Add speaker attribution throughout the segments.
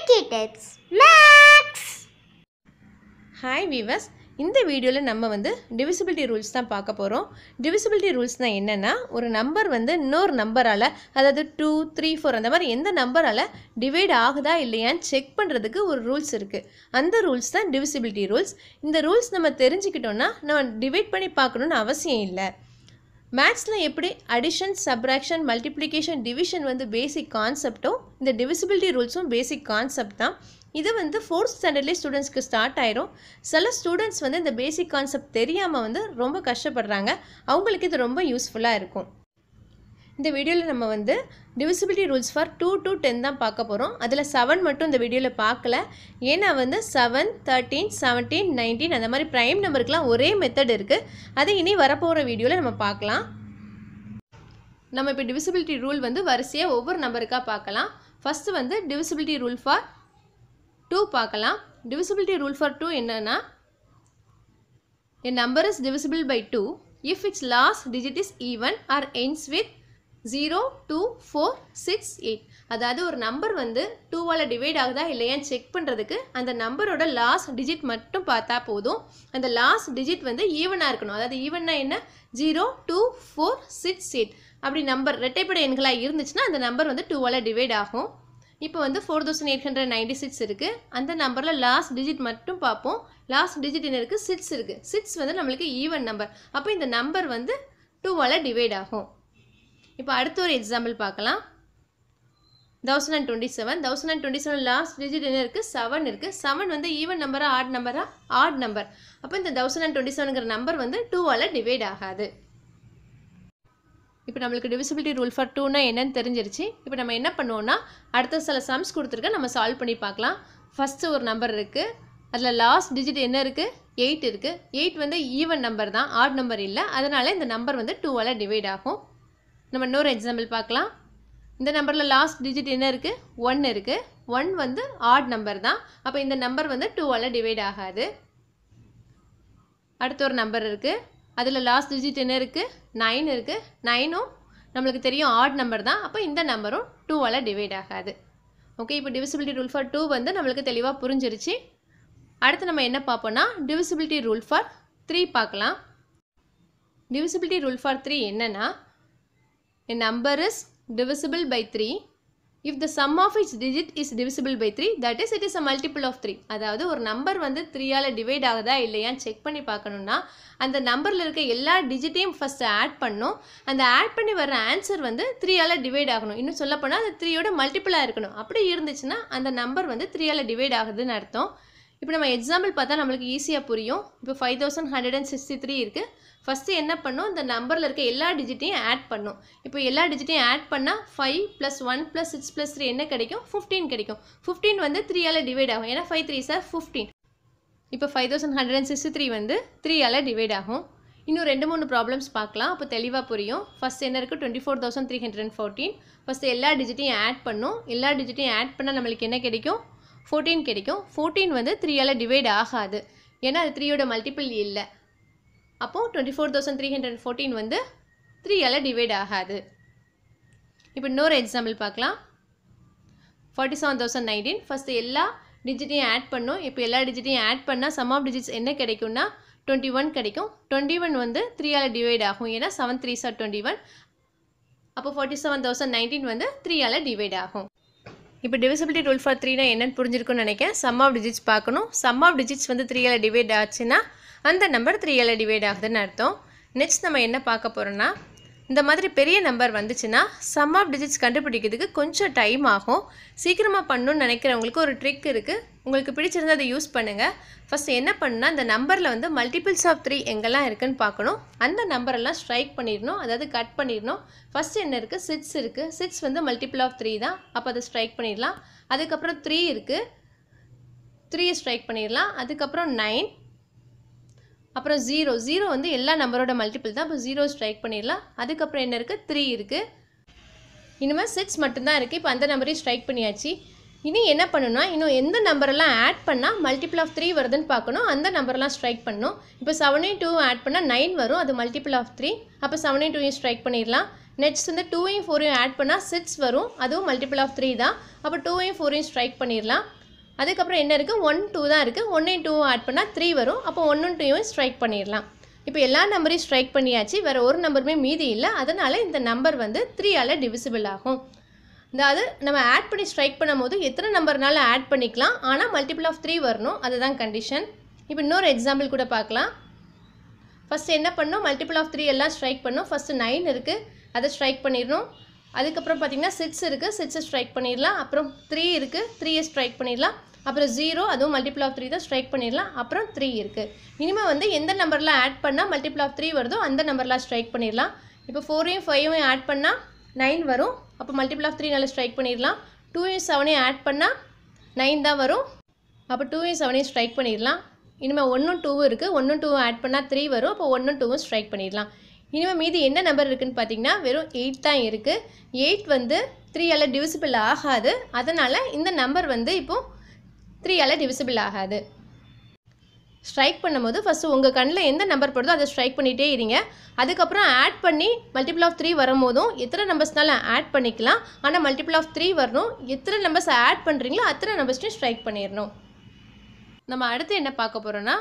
Speaker 1: Educators Max.
Speaker 2: Hi viewers, இந்த வீடியோல நம்ம divisibility rules தான் பார்க்க போறோம். Divisibility rules னா என்னன்னா ஒரு நம்பர் இன்னொரு நம்பரால அதாவது 2 3 4 அந்த மாதிரி எந்த நம்பரால டிவைட் ஆகுதா இல்லையான்னு செக் பண்றதுக்கு ஒரு ரூல்ஸ் இருக்கு. அந்த ரூல்ஸ் தான் divisibility rules. இந்த ரூல்ஸ் நம்ம தெரிஞ்சிக்கிட்டோம்னா நம்ம டிவைட் பண்ணி பார்க்கணும்னு அவசியம் இல்லை. மேத்ஸ்ல எப்படி addition subtraction multiplication division basic கான்செப்டும் இந்த டிவிசிபிலிட்டி ரூல்ஸும் பேசிக் கான்செப்ட் தான். இது 4th ஸ்டாண்டர்ட்லேயே ஸ்டூடெண்ட்ஸ்க்கு ஸ்டார்ட் ஆயிரும். சில ஸ்டூடெண்ட்ஸ் இந்த பேசிக் கான்செப்ட் தெரியாமல் ரொம்ப கஷ்டப்படுறாங்க. அவங்களுக்கு இது ரொம்ப யூஸ்ஃபுல்லாக இருக்கும். இந்த வீடியோவில் நம்ம divisibility rules for 2 to 10 தான் பார்க்க போகிறோம். அதில் 7 மட்டும் இந்த வீடியோவில் பார்க்கல. ஏன்னா 7, 13, 17, 19 அந்த மாதிரி ப்ரைம் நம்பருக்குலாம் ஒரே மெத்தட் இருக்குது. அதை இனி வரப்போகிற வீடியோவில் நம்ம பார்க்கலாம். நம்ம இப்போ divisibility ரூல் வரிசையாக ஒவ்வொரு நம்பருக்காக பார்க்கலாம். ஃபஸ்ட்டு divisibility rule for 2 பார்க்கலாம். divisibility rule for 2 என்னன்னா a number is divisible by 2 if its last digit is even or ends with 0, 2, 4, 6, 8. அதாவது ஒரு நம்பர் 2வால் டிவைட் ஆகுதா இல்லையான்னு செக் பண்ணுறதுக்கு அந்த நம்பரோட லாஸ்ட் டிஜிட் மட்டும் பார்த்தா போதும். அந்த லாஸ்ட் டிஜிட் ஈவனாக இருக்கணும். அதாவது ஈவன்னா என்ன, 0, 2, 4, 6, 8 அப்படி நம்பர் இரட்டைப்படை எண்களாக இருந்துச்சுன்னா அந்த நம்பர் 2வால் டிவைட் ஆகும். இப்போ 4896 இருக்குது. அந்த நம்பரில் லாஸ்ட் டிஜிட் மட்டும் பார்ப்போம். லாஸ்ட் டிஜிட் என்ன இருக்குது, 6 இருக்குது. 6 நம்மளுக்கு ஈவன் நம்பர். அப்போ இந்த நம்பர் 2வால் டிவைட் ஆகும். இப்போ அடுத்த ஒரு எக்ஸாம்பிள் பார்க்கலாம். 1027 லாஸ்ட் டிஜிட் என்ன இருக்குது, 7 இருக்குது. 7 ஈவன் நம்பரா ஆட் நம்பரா, ஆட் நம்பர். அப்போ இந்த 1027ங்கிற நம்பர் 2வால் டிவைட் ஆகாது. இப்போ நம்மளுக்கு divisibility rule for 2னா என்னன்னு தெரிஞ்சிருச்சு. இப்போ நம்ம என்ன பண்ணுவோம்னா அடுத்த சில சம்ஸ் கொடுத்துருக்க நம்ம சால்வ் பண்ணி பார்க்கலாம். ஃபஸ்ட்டு ஒரு நம்பர் இருக்குது. அதில் லாஸ்ட் டிஜிட் என்ன இருக்குது, 8 இருக்குது. 8 ஈவன் நம்பர் தான், ஆட் நம்பர் இல்லை. அதனால் இந்த நம்பர் 2வால் டிவைட் ஆகும். நம்ம இன்னொரு எக்ஸாம்பிள் பார்க்கலாம். இந்த நம்பரில் லாஸ்ட் டிஜிட் என்ன இருக்குது, 1 இருக்குது. 1 ஆட் நம்பர் தான். அப்போ இந்த நம்பர் 2வால் டிவைட் ஆகாது. அடுத்த ஒரு நம்பர் இருக்குது. அதில் லாஸ்ட் டிஜிட் என்ன இருக்குது, 9 இருக்குது. 9ம் நம்மளுக்கு தெரியும் ஆட் நம்பர் தான். அப்போ இந்த நம்பரும் 2வால் டிவைட் ஆகாது. ஓகே, இப்போ divisibility rule for 2 நம்மளுக்கு தெளிவாக புரிஞ்சிருச்சு. அடுத்து நம்ம என்ன பார்ப்போம்னா divisibility rule for 3 பார்க்கலாம். divisibility rule for 3 என்னன்னா a number is divisible by 3 if the sum of its digit is divisible by 3, that is it is a multiple of 3. அதாவது ஒரு நம்பர் 3ஆல் டிவைட் ஆகுதா இல்லையான்னு செக் பண்ணி பார்க்கணுன்னா அந்த நம்பரில் இருக்க எல்லா டிஜிட்டையும் ஃபஸ்ட்டு ஆட் பண்ணணும். அந்த ஆட் பண்ணி வர ஆன்சர் 3ஆல் டிவைட் ஆகணும். இன்னும் சொல்லப்போனால் அது 3யோட மல்டிபிளாக இருக்கணும். அப்படி இருந்துச்சுன்னா அந்த நம்பர் 3ஆல் டிவைட் ஆகுதுன்னு அர்த்தம். இப்போ நம்ம எக்ஸாம்பிள் பார்த்தா நம்மளுக்கு ஈஸியாக புரியும். இப்போ 5163 இருக்குது. ஃபஸ்ட்டு என்ன பண்ணும், இந்த நம்பரில் இருக்க எல்லா டிஜிட்டையும் ஆட் பண்ணும். இப்போ எல்லா டிஜிட்டையும் ஆட் பண்ணால் 5 + 1 + 6 + 3 என்ன கிடைக்கும், 15 கிடைக்கும். 15 3ஆல் டிவைட் ஆகும். ஏன்னா 5 3s are 15. இப்போ 5163 3ஆல் டிவைட் ஆகும். இன்னும் 2-3 ப்ராப்ளம்ஸ் பார்க்கலாம். அப்போ தெளிவாக புரியும். ஃபஸ்ட் என்ன இருக்குது, 24314. ஃபஸ்ட்டு எல்லா டிஜிட்டையும் ஆட் பண்ணும். எல்லா டிஜிட்டையும் ஆட் பண்ணால் நம்மளுக்கு என்ன கிடைக்கும், 14 கிடைக்கும். 14 3ஆல் டிவைட் ஆகாது. ஏன்னா அது 3யோட மல்டிபிள் இல்லை. அப்போது 24314 3ஆல் டிவைட் ஆகாது. இப்போ இன்னொரு எக்ஸாம்பிள் பார்க்கலாம். 47019. ஃபஸ்ட்டு எல்லா டிஜிட்டையும் ஆட் பண்ணும். இப்போ எல்லா டிஜிட்டையும் ஆட் பண்ணால் சம் ஆஃப் டிஜிட்ஸ் என்ன கிடைக்கும்னா 21 கிடைக்கும். 21 3ஆல் டிவைட் ஆகும். ஏன்னா 7 3s are 21. அப்போ 47019 3ஆல் டிவைட் ஆகும். இப்போ divisibility rule for 3னா என்னன்னு புரிஞ்சிருக்குன்னு நினைக்கிறேன். சம் ஆஃப் டிஜிட்ஸ் பார்க்கணும். சம் ஆஃப் டிஜிட்ஸ் 3ஆல் டிவைட் ஆச்சுன்னா அந்த நம்பர் 3ஆல் டிவைட் ஆகுதுன்னு அர்த்தம். நெக்ஸ்ட் நம்ம என்ன பார்க்க போகிறோன்னா இந்த மாதிரி பெரிய நம்பர் வந்துச்சுன்னா சம் ஆஃப் டிஜிட்ஸ் கண்டுபிடிக்கிறதுக்கு கொஞ்சம் டைம் ஆகும். சீக்கிரமாக பண்ணணும்னு நினைக்கிறவங்களுக்கு ஒரு ட்ரிக் இருக்குது. உங்களுக்கு பிடிச்சிருந்தால் அதை யூஸ் பண்ணுங்கள். ஃபஸ்ட்டு என்ன பண்ணுன்னா இந்த நம்பரில் மல்டிபிள்ஸ் ஆஃப் 3 எங்கெல்லாம் இருக்குதுன்னு பார்க்கணும். அந்த நம்பரெல்லாம் ஸ்ட்ரைக் பண்ணிடணும், அதாவது கட் பண்ணிடணும். ஃபஸ்ட்டு என்ன இருக்குது, 6 இருக்குது. 6 மல்டிபிள் ஆஃப் 3 தான். அப்போ அதை ஸ்ட்ரைக் பண்ணிடலாம். அதுக்கப்புறம் 3 இருக்குது. 3 ஸ்ட்ரைக் பண்ணிடலாம். அதுக்கப்புறம் 9, அப்புறம் 0 எல்லா நம்பரோட மல்டிபிள் தான். அப்போ 0 ஸ்ட்ரைக் பண்ணிடலாம். அதுக்கப்புறம் என்ன இருக்குது, 3 இருக்குது. இனிமேல் 6 மட்டும்தான் இருக்குது. இப்போ அந்த நம்பரையும் ஸ்ட்ரைக் பண்ணியாச்சு. இனி என்ன பண்ணணும்னா இன்னும் எந்த நம்பரெல்லாம் ஆட் பண்ணால் மல்டிபிள் ஆஃப் 3 வருதுன்னு பார்க்கணும். அந்த நம்பரெல்லாம் ஸ்ட்ரைக் பண்ணணும். இப்போ 7 2 ஆட் பண்ணால் 9 வரும். அது மல்டிபிள் ஆஃப் 3. அப்போ 7 2 ஸ்ட்ரைக் பண்ணிடலாம். நெக்ஸ்ட் வந்து 2ஐயும் 4ஐயும் ஆட் பண்ணால் 6 வரும், அதுவும் மல்டிபிள் ஆஃப் 3 தான். அப்போ 2ஐயும் 4ஐயும் ஸ்ட்ரைக் பண்ணிடலாம். அதுக்கப்புறம் என்ன இருக்குது, 1 2 தான் இருக்குது, 1ஐயும் 2ஐயும் ஆட் பண்ணால் 3 வரும், அப்போ 1 2ஐயும் ஸ்ட்ரைக் பண்ணிடலாம். இப்போ எல்லா நம்பரையும் ஸ்ட்ரைக் பண்ணியாச்சு, வேறு ஒரு நம்பருமே மீதி இல்லை, அதனால் இந்த நம்பர் வந்து 3ஆல் டிவிசிபிள் ஆகும். அதாவது நம்ம ஆட் பண்ணி ஸ்ட்ரைக் பண்ணும்போது எத்தனை நம்பர்னாலும் ஆட் பண்ணிக்கலாம், ஆனால் மல்டிபிள் ஆஃப் 3 வரணும், அதுதான் கண்டிஷன். இப்போ இன்னொரு எக்ஸாம்பிள் கூட பார்க்கலாம். ஃபஸ்ட்டு என்ன பண்ணணும், மல்டிபிள் ஆஃப் 3 எல்லாம் ஸ்ட்ரைக் பண்ணணும். ஃபஸ்ட்டு 9 இருக்குது, அதை ஸ்ட்ரைக் பண்ணிடணும். அதுக்கப்புறம் பார்த்திங்கன்னா 6 இருக்குது, 6ஐ ஸ்ட்ரைக் பண்ணிடலாம். அப்புறம் 3 இருக்குது, 3ஐ ஸ்ட்ரைக் பண்ணிடலாம். அப்புறம் 0, அதுவும் மல்டிபிள் ஆஃப் 3 தான், ஸ்ட்ரைக் பண்ணிடலாம். அப்புறம் 3 இருக்குது. இனிமேல் வந்து எந்த நம்பர்லாம் ஆட் பண்ணால் மல்டிபிள் ஆஃப் 3 வருதோ அந்த நம்பர்லாம் ஸ்ட்ரைக் பண்ணிடலாம். இப்போ 4ஐயும் 5ஐயும் ஆட் பண்ணால் 9 வரும், அப்போ மல்டிபிள் ஆஃப் 3 ஸ்ட்ரைக் பண்ணிடலாம். 2ஐயும் 7ஐயும் ஆட் பண்ணால் 9 தான் வரும், அப்போ 2ஐயும் 7ஐயும் ஸ்ட்ரைக் பண்ணிடலாம். இனிமேல் 1ம் 2ம் இருக்குது, 1ம் 2ம் ஆட் பண்ணால் 3 வரும், அப்போ 1ம் 2ம் ஸ்ட்ரைக் பண்ணிடலாம். இனிமேல் மீதி என்ன நம்பர் இருக்குதுன்னு பார்த்தீங்கன்னா வெறும் 8 தான் இருக்குது. 8 வந்து 3ஆல் டிவிசிபிள் ஆகாது, அதனால் இந்த நம்பர் வந்து இப்போது 3ஆல் டிவிசிபிள் ஆகாது. ஸ்ட்ரைக் பண்ணும்போது ஃபஸ்ட்டு உங்கள் கண்ணில் எந்த நம்பர் படுதோ அதை ஸ்ட்ரைக் பண்ணிகிட்டே இருங்க. அதுக்கப்புறம் ஆட் பண்ணி மல்டிபிள் ஆஃப் 3 வரும்போதும் எத்தனை நம்பர்ஸ்னாலும் ஆட் பண்ணிக்கலாம், ஆனால் மல்டிபிள் ஆஃப் 3 வரணும். எத்தனை நம்பர்ஸ் ஆட் பண்ணுறீங்களோ அத்தனை நம்பர்ஸ்லையும் ஸ்ட்ரைக் பண்ணிடணும். நம்ம அடுத்து என்ன பார்க்க போகிறோன்னா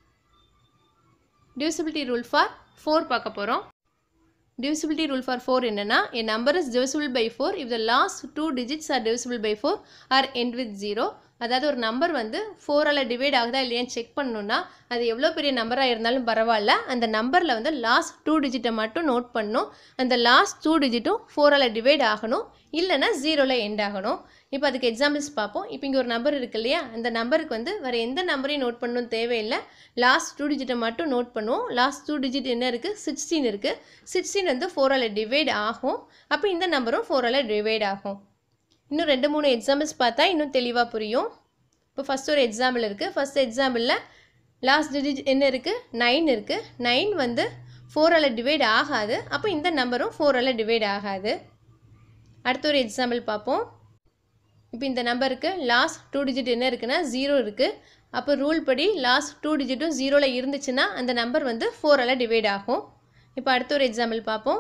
Speaker 2: divisibility rule for 4 பார்க்க போகிறோம். divisibility rule for 4 என்னன்னா, a number is divisible by 4 if the last 2 digits are divisible by 4 or end with 0. அதாவது ஒரு நம்பர் வந்து 4ஆல் டிவைட் ஆகுதா இல்லையான்னு செக் பண்ணணுன்னா அது எவ்வளோ பெரிய நம்பராக இருந்தாலும் பரவாயில்ல, அந்த நம்பரில் வந்து லாஸ்ட் 2 டிஜிட்டை மட்டும் நோட் பண்ணணும். அந்த லாஸ்ட் 2 டிஜிட்டும் 4ஆல் டிவைட் ஆகணும், இல்லைனா 0ல் எண்ட் ஆகணும். இப்போ அதுக்கு எக்ஸாம்பிள்ஸ் பார்ப்போம். இப்போ இங்கே ஒரு நம்பர் இருக்குது இல்லையா, அந்த நம்பருக்கு வந்து வேறு எந்த நம்பரையும் நோட் பண்ணணும் தேவையில்லை, லாஸ்ட் 2 டிஜிட்டை மட்டும் நோட் பண்ணுவோம். லாஸ்ட் 2 டிஜிட் என்ன இருக்குது, 16 இருக்குது. 16 வந்து 4ஆல் டிவைட் ஆகும், அப்போ இந்த நம்பரும் 4ஆல் டிவைட் ஆகும். இன்னும் 2-3 எக்ஸாம்பிள்ஸ் பார்த்தா இன்னும் தெளிவாக புரியும். இப்போ ஃபஸ்ட் ஒரு எக்ஸாம்பிள் இருக்குது. ஃபஸ்ட் எக்ஸாம்பிளில் லாஸ்ட் டிஜிட் என்ன இருக்குது, 9 இருக்குது. 9 வந்து 4ஆல் டிவைட் ஆகாது, அப்போ இந்த நம்பரும் 4ஆல் டிவைட் ஆகாது. அடுத்த ஒரு எக்ஸாம்பிள் பார்ப்போம். இப்போ இந்த நம்பருக்கு லாஸ்ட் 2 டிஜிட் என்ன இருக்குன்னா 0 இருக்குது. அப்போ ரூல் படி லாஸ்ட் 2 டிஜிட்டும் 0ல் இருந்துச்சுன்னா அந்த நம்பர் வந்து 4ஆல் டிவைட் ஆகும். இப்போ அடுத்த ஒரு எக்ஸாம்பிள் பார்ப்போம்.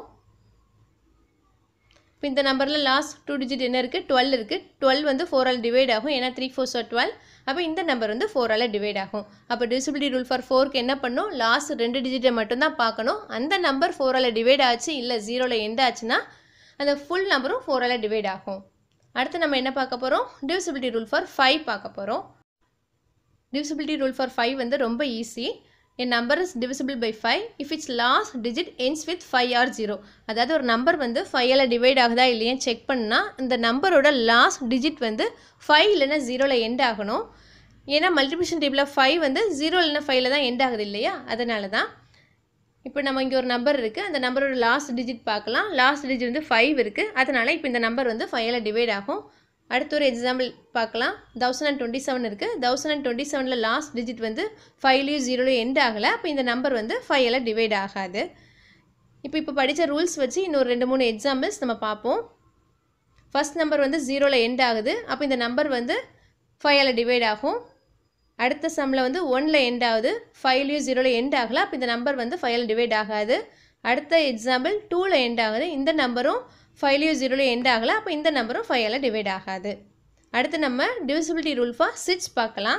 Speaker 2: இப்போ இந்த நம்பரில் லாஸ்ட் 2 டிஜிட் என்ன இருக்குது, 12 இருக்குது. 12 வந்து 4ஆல் டிவைட் ஆகும், ஏன்னா 3 4s are 12. அப்போ இந்த நம்பர் வந்து 4ஆல் டிவைட் ஆகும். அப்போ divisibility rule for 4க்கு என்ன பண்ணும், லாஸ்ட் 2 டிஜிட்டை மட்டும்தான் பார்க்கணும். அந்த நம்பர் 4ஆல் டிவைட் ஆச்சு இல்லை 0ல் எண்ட் ஆச்சுன்னா அந்த ஃபுல் நம்பரும் 4ஆல் டிவைட் ஆகும். அடுத்து நம்ம என்ன பார்க்க போகிறோம், divisibility rule for 5 பார்க்க போகிறோம். divisibility rule for 5 வந்து ரொம்ப easy. A number is divisible by 5 if its last digit ends with 5 or 0. அதாவது ஒரு நம்பர் வந்து 5ஆல் டிவைட் ஆகுதா இல்லையா செக் பண்ணால் இந்த நம்பரோட லாஸ்ட் டிஜிட் வந்து 5 இல்லைன்னா 0ல் எண்ட் ஆகணும். ஏன்னா மல்டிப்ளிகேஷன் டேபிளில் 5 வந்து 0 இல்லைன்னா 5ல் தான் எண்ட் ஆகுது இல்லையா, அதனால தான். இப்போ நம்ம இங்கே ஒரு நம்பர் இருக்குது, அந்த நம்பரோட லாஸ்ட் டிஜிட் பார்க்கலாம். லாஸ்ட் டிஜிட் வந்து 5 இருக்குது, அதனால் இப்போ இந்த நம்பர் வந்து 5ஆல் டிவைட் ஆகும். அடுத்த ஒரு எக்ஸாம்பிள் பார்க்கலாம். 1027 இருக்குது. 1027ல் லாஸ்ட் டிஜிட் வந்து 5லையும் 0லையும் எண்ட் ஆகலை, அப்போ இந்த நம்பர் வந்து 5ஆல் டிவைட் ஆகாது. இப்போ படித்த ரூல்ஸ் வச்சு இன்னொரு 2-3 எக்ஸாம்பிள்ஸ் நம்ம பார்ப்போம். ஃபஸ்ட் நம்பர் வந்து 0ல் எண்ட் ஆகுது, அப்போ இந்த நம்பர் வந்து 5ஆல் டிவைட் ஆகும். அடுத்த சம்மில் வந்து 1ல் எண்ட் ஆகுது, 5லையும் 0லையும் எண்ட் ஆகலை, அப்போ இந்த நம்பர் வந்து 5ஆல் டிவைட் ஆகாது. அடுத்த எக்ஸாம்பிள் 2ல் எண்ட் ஆகுது, இந்த நம்பரும் 5லையும் 0லையும் எண்ட் ஆகலை, அப்போ இந்த நம்பரும் 5ஆல் டிவைட் ஆகாது. அடுத்து நம்ம divisibility rule for 6 பார்க்கலாம்.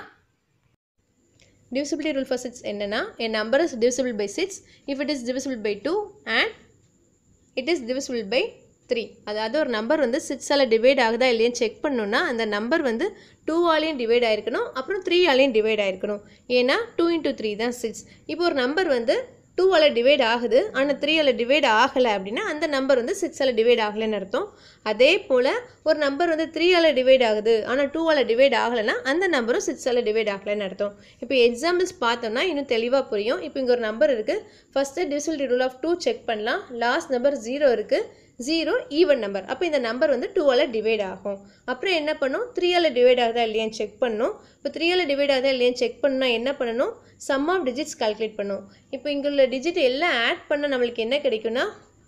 Speaker 2: divisibility rule for 6 என்னன்னா, a number is divisible by 6 if it is divisible by 2 and it is divisible by 3. அதாவது ஒரு நம்பர் வந்து 6ஆல் டிவைட் ஆகுதா இல்லையான்னு செக் பண்ணணுன்னா அந்த நம்பர் வந்து 2ஆலையும் டிவைட் ஆகிருக்கணும், அப்புறம் 3ஆலையும் டிவைட் ஆகிருக்கணும். ஏன்னா 2 × 3 தான் 6. இப்போ ஒரு நம்பர் வந்து 2ஆல் டிவைட் ஆகுது, ஆனால் 3ஆல் டிவைட் ஆகலை அப்படின்னா அந்த நம்பர் வந்து 6ஆல் டிவைட் ஆகலைன்னு அர்த்தம். அதே போல் ஒரு நம்பர் வந்து 3ஆல் டிவைட் ஆகுது, ஆனால் 2ஆல் டிவைட் ஆகலைன்னா அந்த நம்பரும் 6ஆல் டிவைட் ஆகலைன்னு அர்த்தம். இப்போ எக்ஸாம்பிள்ஸ் பார்த்தோம்னா இன்னும் தெளிவாக புரியும். இப்போ இங்கே ஒரு நம்பர் இருக்குது. First divisibility rule of 2 check பண்ணலாம். லாஸ்ட் நம்பர் 0 இருக்குது, 0 ஈவன் நம்பர், அப்போ இந்த நம்பர் வந்து 2ஆல் டிவைட் ஆகும். அப்புறம் என்ன பண்ணும், 3ஆல் டிவைட் ஆகுதா இல்லையான்னு செக் பண்ணணும். இப்போ 3ஆல் டிவைட் ஆகுதா இல்லையான்னு செக் பண்ணால் என்ன பண்ணணும், சம் ஆஃப் டிஜிட்ஸ் கால்குலேட் பண்ணும். இப்போ இங்கே உள்ள டிஜிட் எல்லாம் ஆட் பண்ணால் நம்மளுக்கு என்ன கிடைக்கும்னா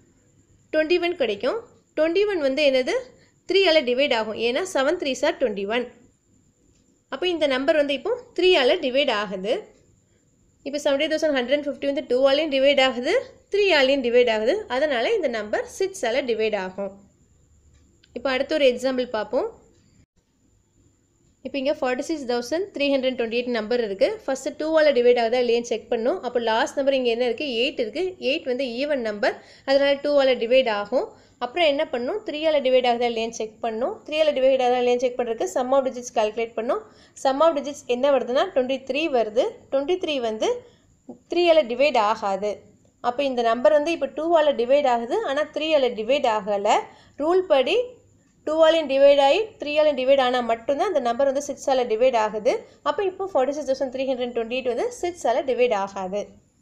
Speaker 2: 21 கிடைக்கும். 21 வந்து என்னது, 3ஆல் டிவைட் ஆகும், ஏன்னா 7 3s are 21. அப்போ இந்த நம்பர் வந்து இப்போ 3ஆல் டிவைட் ஆகுது. இப்போ 70,150 வந்து 2ஆலையும் டிவைட் ஆகுது, 3 ஆலையும் டிவைட் ஆகுது. அதனால் இந்த நம்பர் 6 ஆல் டிவைட் ஆகும். இப்போ அடுத்த ஒரு எக்ஸாம்பிள் பார்ப்போம். இப்போ இங்கே 46,328 நம்பர் இருக்குது. ஃபஸ்ட்டு 2 ஆல் டிவைட் ஆகுதா இல்லையான்னு செக் பண்ணும். அப்போ லாஸ்ட் நம்பர் இங்கே என்ன இருக்குது? 8 இருக்குது. 8 வந்து ஈவன் நம்பர், அதனால் 2 ஆல் டிவைட் ஆகும். அப்புறம் என்ன பண்ணும்? 3 ஆல் டிவைட் ஆகுதா இல்லையான்னு செக் பண்ணும். 3 ஆல் டிவைட் ஆகுதா இல்லையான்னு செக் பண்ணுறதுக்கு சம் ஆஃப் டிஜிட்ஸ் கால்குலேட் பண்ணும். சம் ஆஃப் டிஜிட்ஸ் என்ன வருதுன்னா 23 வருது. 23 வந்து 3 ஆல் டிவைட் ஆகாது. அப்போ இந்த நம்பர் வந்து இப்போ 2 ஆல் டிவைட் ஆகுது, ஆனால் 3 ஆல் டிவைட் ஆகலை. ரூல் படி 2 ஆலையும் டிவைட் ஆகி 3 ஆலையும் டிவைட் ஆனால் மட்டும்தான் அந்த நம்பர் வந்து 6 ஆல் டிவைட் ஆகுது. அப்போ இப்போ 46,328 வந்து 6 ஆல் டிவைட் ஆகாது.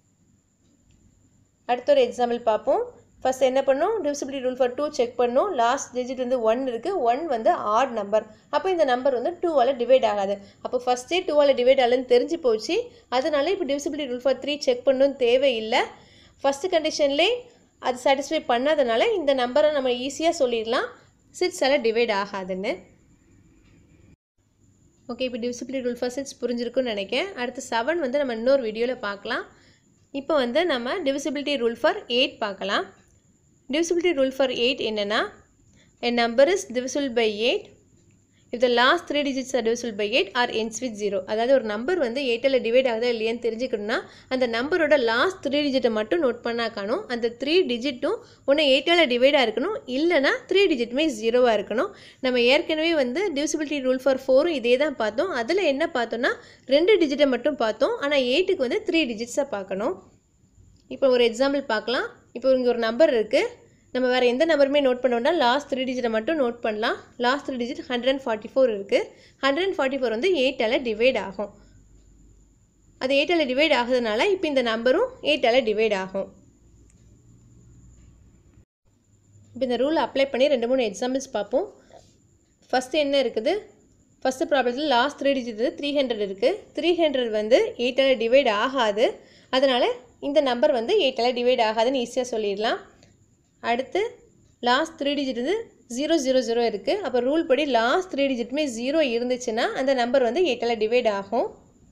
Speaker 2: அடுத்த ஒரு எக்ஸாம்பிள் பார்ப்போம். ஃபர்ஸ்ட் என்ன பண்ணும்? டிவிசிபிலிட்டி ரூல் ஃபார் 2 செக் பண்ணும். லாஸ்ட் டிஜிட் வந்து 1 இருக்குது. 1 வந்து ஆட் நம்பர். அப்போ இந்த நம்பர் வந்து 2 ஆல் டிவைட் ஆகாது. அப்போ ஃபஸ்ட்டே 2 ஆல் டிவைட் ஆகலன்னு தெரிஞ்சு போச்சு. அதனால இப்போ டிவிசிபிலிட்டி ரூல் ஃபார் 3 செக் பண்ணணும்னு தேவையில்லை. ஃபஸ்ட்டு கண்டிஷன்லேயே அது சாட்டிஸ்ஃபை பண்ணாதனால இந்த நம்பரை நம்ம ஈஸியாக சொல்லிடலாம் 6 ஆல் டிவைட் ஆகாதுன்னு. ஓகே, இப்போ டிவிசிபிலிட்டி ரூல் ஃபார் 6 புரிஞ்சிருக்குன்னு நினைக்கிறேன். அடுத்து 7 வந்து நம்ம இன்னொரு வீடியோவில் பார்க்கலாம். இப்போ வந்து நம்ம டிவிசிபிலிட்டி ரூல் ஃபார் 8 பார்க்கலாம். டிவிசிபிலிட்டி ரூல் ஃபார் 8 என்னென்னா, a number is divisible by 8 if the last 3 digits are divisible by 8 or ends with 0. அதாவது ஒரு நம்பர் வந்து 8 ஆல் டிவைட் ஆகுதா இல்லையான்னு தெரிஞ்சுக்கணும்னா அந்த நம்பரோட லாஸ்ட் 3 டிஜிட்டை மட்டும் நோட் பண்ணா காணும். அந்த 3 டிஜிட்டும் ஒன்று 8 ஆல் டிவைடாக இருக்கணும், இல்லைனா 3 டிஜிட்டுமே 0வாக இருக்கணும். நம்ம ஏற்கனவே வந்து டிவிசிபிலிட்டி ரூல் ஃபார் 4 இதே தான் பார்த்தோம். அதில் என்ன பார்த்தோன்னா 2 டிஜிட்டை மட்டும் பார்த்தோம், ஆனால் 8க்கு வந்து 3 டிஜிட்ஸாக பார்க்கணும். இப்போ ஒரு எக்ஸாம்பிள் பார்க்கலாம். இப்போ இங்கே ஒரு நம்பர் இருக்குது. நம்ம வேறு எந்த நம்பருமே நோட் பண்ணோம்னா லாஸ்ட் 3 டிஜிட்டை மட்டும் நோட் பண்ணலாம். லாஸ்ட் 3 டிஜிட் 144 இருக்குது. 144 வந்து 8 ஆல் டிவைட் ஆகும். அது 8 ஆல் டிவைட் ஆகுதுனால இப்போ இந்த நம்பரும் 8 ஆல் டிவைட் ஆகும். இப்போ இந்த ரூல் அப்ளை பண்ணி 2-3 எக்ஸாம்பிள்ஸ் பார்ப்போம். ஃபஸ்ட்டு என்ன இருக்குது? ஃபஸ்ட்டு ப்ராப்ளத்தில் லாஸ்ட் 3 டிஜிட் வந்து 300 இருக்குது. 300 வந்து 8 ஆல் டிவைட் ஆகாது. அதனால் இந்த நம்பர் வந்து 8 ஆல் டிவைட் ஆகாதுன்னு ஈஸியாக சொல்லிடலாம். அடுத்து லாஸ்ட் 3 டிஜிட் வந்து 000 இருக்குது. அப்போ ரூல் படி லாஸ்ட் 3 டிஜிட்டுமே 0 இருந்துச்சுன்னா அந்த நம்பர் வந்து 8 ஆல் டிவைட் ஆகும்.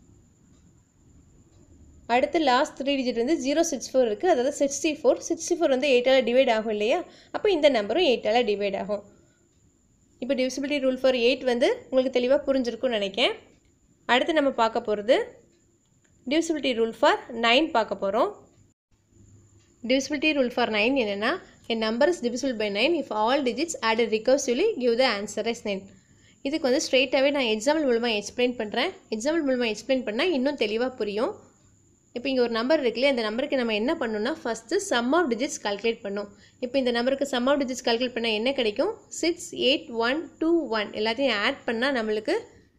Speaker 2: அடுத்து லாஸ்ட் 3 டிஜிட் வந்து 064 இருக்குது. அதாவது 64 வந்து 8 ஆல் டிவைட் ஆகும் இல்லையா? அப்போ இந்த நம்பரும் 8 ஆல் டிவைட் ஆகும். இப்போ டிவிசிபிலிட்டி ரூல் ஃபார் 8 வந்து உங்களுக்கு தெளிவாக புரிஞ்சிருக்கும்னு நினைக்கிறேன். அடுத்து நம்ம பார்க்க போகிறது டிவிசிபிலிட்டி ரூல் ஃபார் 9 பார்க்க போகிறோம். Divisibility rule for 9 என்னன்னா, a number is divisible by 9 if all digits added recursively give the answer as 9. இதுக்கு வந்து ஸ்ட்ரெயிட்டாகவே நான் எக்ஸாம்பிள் மூலமாக எக்ஸ்பிளைன் பண்ணுறேன். எக்ஸாம்பிள் மூலமாக எக்ஸ்பிளைன் பண்ணால் இன்னும் தெளிவாக புரியும். இப்போ இங்கே ஒரு நம்பர் இருக்குல்லையே, அந்த நம்பருக்கு நம்ம என்ன பண்ணணும்னா first sum of digits calculate பண்ணணும். இப்போ இந்த நம்பருக்கு சம் ஆஃப் டிஜிட்ஸ் கால்குலேட் பண்ணால் என்ன கிடைக்கும்? 6, 8, 1, 2, 1 எல்லாத்தையும் ஆட் பண்ணால் நம்மளுக்கு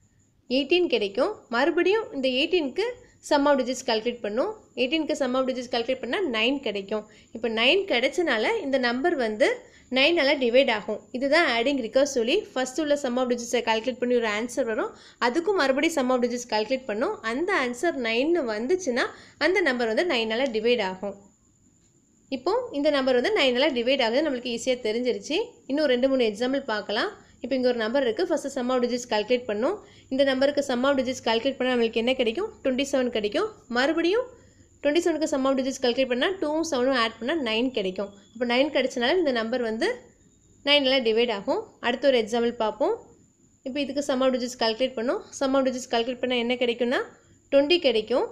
Speaker 2: 18 கிடைக்கும். மறுபடியும் இந்த 18க்கு சம் ஆஃப் டிஜிட்ஸ் கால்குலேட் பண்ணும். 18க்கு சம் ஆஃப் டிஜிட்ஸ் கால்குலேட் பண்ணால் 9 கிடைக்கும். இப்போ 9 கிடைச்சனால இந்த நம்பர் வந்து 9 ஆல் டிவைட் ஆகும். இதுதான் ஆடிங் ரிகர்சிவ்லி. ஃபஸ்ட்டு உள்ள சம் ஆஃப் டிஜிட்ஸை கால்குலேட் பண்ணி ஒரு ஆன்சர் வரும். அதுக்கும் மறுபடியும் சம் ஆஃப் டிஜிட்ஸ் கால்குலேட் பண்ணும். அந்த ஆன்சர் 9 வந்துச்சுன்னா அந்த நம்பர் வந்து 9 ஆல் டிவைட் ஆகும். இப்போ இந்த நம்பர் வந்து 9 ஆல் டிவைட் ஆகுது நம்மளுக்கு ஈஸியாக தெரிஞ்சிருச்சு. இன்னும் 2-3 எக்ஸாம்பிள் பார்க்கலாம். இப்போ இங்கே ஒரு நம்பர் இருக்குது. First sum of digits calculate பண்ணும். இந்த நம்பருக்கு சம் ஆஃப் டிஜிட்ஸ் கால்குலேட் பண்ணால் நம்மளுக்கு என்ன கிடைக்கும்? 27 கிடைக்கும். மறுபடியும் 27க்கு சம் ஆஃப் டிஜிட்ஸ் கால்குலேட் பண்ணால் 2ம் 7ம் ஆட் பண்ணால் 9 கிடைக்கும். இப்போ 9 கிடைச்சனால இந்த நம்பர் வந்து 9 ஆல் டிவைட் ஆகும். அடுத்த ஒரு எக்ஸாம்பிள் பார்ப்போம். இப்போ இதுக்கு சம் ஆஃப் டிஜிட்ஸ் கால்குலேட் பண்ணும். சம் ஆஃப் டிஜிட்ஸ் கால்குலேட் பண்ணால் என்ன கிடைக்கும்னா 20 கிடைக்கும்.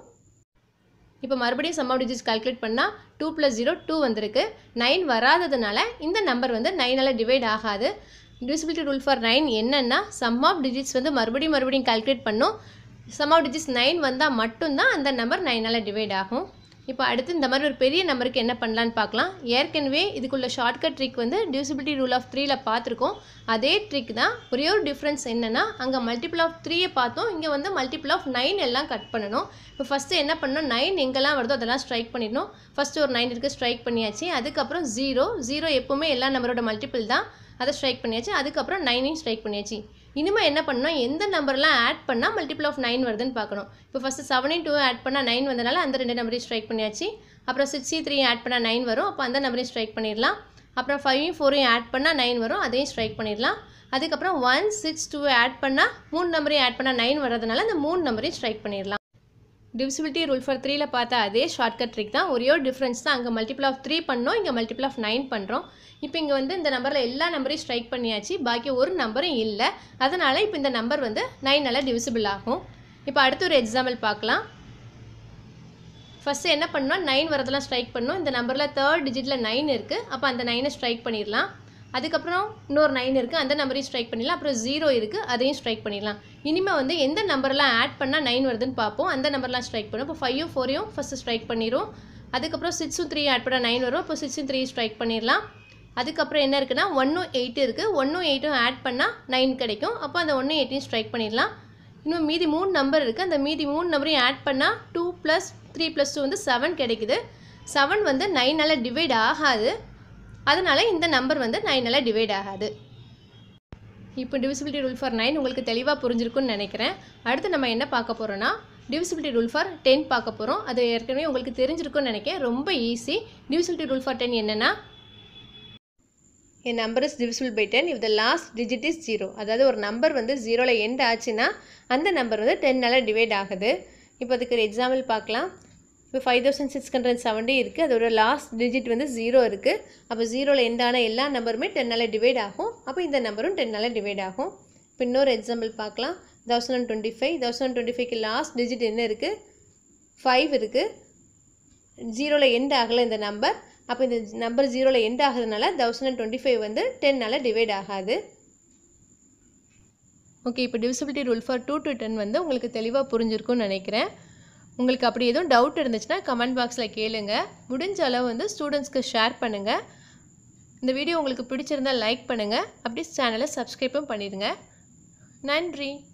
Speaker 2: இப்போ மறுபடியும் சம் ஆஃப் டிஜிட்ஸ் கால்குலேட் பண்ணால் 2 + 0 2 வந்திருக்கு. 9 வராததுனால இந்த நம்பர் வந்து 9 ஆல் டிவைட் ஆகாது. டிவிசிபிலிட்டி ரூல் ஃபார் 9 என்னன்னா, சம் ஆஃப் டிஜிட்ஸ் வந்து மறுபடியும் கால்குலேட் பண்ணும். சம் ஆஃப் டிஜிட்ஸ் 9 வந்தால் மட்டும்தான் அந்த நம்பர் 9 ஆல் டிவைட் ஆகும். இப்போ அடுத்து இந்த மாதிரி ஒரு பெரிய நம்பருக்கு என்ன பண்ணலான்னு பார்க்கலாம். ஏற்கனவே இதுக்குள்ள ஷார்ட்கட் ட்ரிக் வந்து டிவிசிபிலிட்டி ரூல் ஆஃப் 3ல பார்த்துருக்கோம். அதே ட்ரிக் தான். ஒரே ஒரு டிஃப்ரென்ஸ் என்னென்னா, அங்கே மல்டிபிள் ஆஃப் 3 பார்த்தோம், இங்கே வந்து மல்டிபிள் ஆஃப் 9 எல்லாம் கட் பண்ணணும். இப்போ ஃபஸ்ட்டு என்ன பண்ணணும், 9 எங்கெல்லாம் வருதோ அதெல்லாம் ஸ்ட்ரைக் பண்ணிடணும். ஃபஸ்ட்டு ஒரு 9 இருக்குது, ஸ்ட்ரைக் பண்ணியாச்சு. அதுக்கப்புறம் 0 எப்போவுமே எல்லா நம்பரோட மல்டிபிள் தான், அதை ஸ்ட்ரைக் பண்ணியாச்சு. அதுக்கப்புறம் 9ஐயும் ஸ்ட்ரைக் பண்ணியாச்சு. இனிமேல் என்ன பண்ணணும், எந்த நம்பர்லாம் ஆட் பண்ணால் மல்டிபிள் ஆஃப் 9 வருதுன்னு பார்க்கணும். இப்போ ஃபஸ்ட்டு 7ஐயும் 2 ஆட் பண்ணால் 9 வந்தனால அந்த 2 நம்பரையும் ஸ்ட்ரைக் பண்ணியாச்சு. அப்புறம் 6ஐயும் 3ஐயும் ஆட் பண்ணால் 9 வரும், அப்போ அந்த நம்பரையும் ஸ்ட்ரைக் பண்ணிடலாம். அப்புறம் 5ஐயும் 4ஐயும் ஆட் பண்ணால் 9 வரும், அதையும் ஸ்ட்ரைக் பண்ணிடலாம். அதுக்கப்புறம் 1, 6, 2 ஆட் பண்ணால் 3 நம்பரையும் ஆட் பண்ணால் 9 வர்றதுனால அந்த 3 நம்பரையும் ஸ்ட்ரைக் பண்ணிடலாம். divisibility rule for 3ல பார்த்தா அதே ஷார்ட்கட் ட்ரிக் தான். ஒரே ஒரு டிஃபரன்ஸ் தான். அங்கே மல்டிபிள் ஆஃப் 3 பண்ணோம், இங்கே மல்டிபிள் ஆஃப் 9 பண்ணுறோம். இப்போ இங்கே வந்து இந்த நம்பரில் எல்லா நம்பரையும் ஸ்ட்ரைக் பண்ணியாச்சு, பாக்கி ஒரு நம்பரும் இல்லை. அதனால் இப்போ இந்த நம்பர் வந்து 9ஆல் டிவிசிபிள் ஆகும். இப்போ அடுத்து ஒரு எக்ஸாம்பிள் பார்க்கலாம். ஃபஸ்ட்டு என்ன பண்ணோம், 9 வரதெல்லாம் ஸ்ட்ரைக் பண்ணோம். இந்த நம்பரில் தேர்ட் டிஜிட்டில் 9 இருக்குது, அப்போ அந்த 9ஐ ஸ்ட்ரைக் பண்ணிடலாம். அதுக்கப்புறம் இன்னொரு 9 இருக்குது, அந்த நம்பரையும் ஸ்ட்ரைக் பண்ணிடலாம். அப்புறம் 0 இருக்குது, அதையும் ஸ்ட்ரைக் பண்ணிடலாம். இனிமேல் வந்து எந்த நம்பர்லாம் ஆட் பண்ணால் 9 வருதுன்னு பார்ப்போம். அந்த நம்பர்லாம் ஸ்ட்ரைக் பண்ணும். இப்போ 5ம் 4யும் ஃபஸ்ட்டு ஸ்ட்ரைக் பண்ணிடும். அதுக்கப்புறம் 6ம் 3 ஆட் பண்ணால் 9 வரும். இப்போ 6ம் 3 ஸ்ட்ரைக் பண்ணிடலாம். அதுக்கப்புறம் என்ன இருக்குன்னா 1ம் 8 இருக்குது, 1ம் 8ம் ஆட் பண்ணால் 9 கிடைக்கும். அப்போ அந்த 1ம் 8யும் ஸ்ட்ரைக் பண்ணிடலாம். இன்னும் மீதி 3 நம்பர் இருக்குது, அந்த மீதி 3 நம்பரையும் ஆட் பண்ணால் 2 + 3 + 2 வந்து 7 கிடைக்குது. 7 வந்து 9ஆல் டிவைட் ஆகாது, அதனால் இந்த நம்பர் வந்து 9ஆல் டிவைட் ஆகாது. இப்போ divisibility rule for 9 உங்களுக்கு தெளிவாக புரிஞ்சிருக்குன்னு நினைக்கிறேன். அடுத்து நம்ம என்ன பார்க்க போகிறோன்னா divisibility rule for 10 பார்க்க போகிறோம். அது ஏற்கனவே உங்களுக்கு தெரிஞ்சிருக்குன்னு நினைக்கிறேன். ரொம்ப ஈஸி. divisibility rule for 10 என்னென்னா, a number is divisible by 10 if the last digit is 0. அதாவது ஒரு நம்பர் வந்து 0ல் எண்ட் ஆச்சுன்னா அந்த நம்பர் வந்து 10ஆல் டிவைட் ஆகுது. இப்போ அதுக்கு ஒரு எக்ஸாம்பிள் பார்க்கலாம். இப்போ 5670 இருக்குது, அதோட லாஸ்ட் டிஜிட் வந்து 0 இருக்குது. அப்போ 0ல் எண்டான எல்லா நம்பருமே 10ஆல் டிவைட் ஆகும். அப்போ இந்த நம்பரும் 10ஆல் டிவைட் ஆகும். இப்போ இன்னொரு எக்ஸாம்பிள் பார்க்கலாம். 1025க்கு லாஸ்ட் டிஜிட் என்ன இருக்குது, 5 இருக்குது. 0ல் எண்ட் ஆகலை இந்த நம்பர். அப்போ இந்த நம்பர் 0ல் எண்ட் ஆகுறதுனால 1025 வந்து 10ஆல் டிவைட் ஆகாது. ஓகே, இப்போ divisibility rule for 2 to 10 வந்து உங்களுக்கு தெளிவாக புரிஞ்சிருக்குன்னு நினைக்கிறேன். உங்களுக்கு அப்படி எதுவும் டவுட் இருந்துச்சுன்னா கமெண்ட் பாக்ஸில் கேளுங்க. முடிஞ்ச அளவு வந்து ஸ்டூடெண்ட்ஸ்க்கு ஷேர் பண்ணுங்கள். இந்த வீடியோ உங்களுக்கு பிடிச்சிருந்தால் லைக் பண்ணுங்கள். அப்படியே சேனலை சப்ஸ்கிரைப்பும் பண்ணிடுங்க. நன்றி.